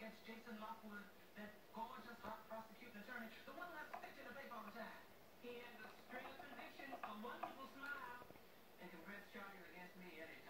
against Jason Lockwood, that gorgeous, hot prosecuting attorney, the one who has to stick to the paper all the time. He has a string of convictions, a wonderful smile, and can press charges against me any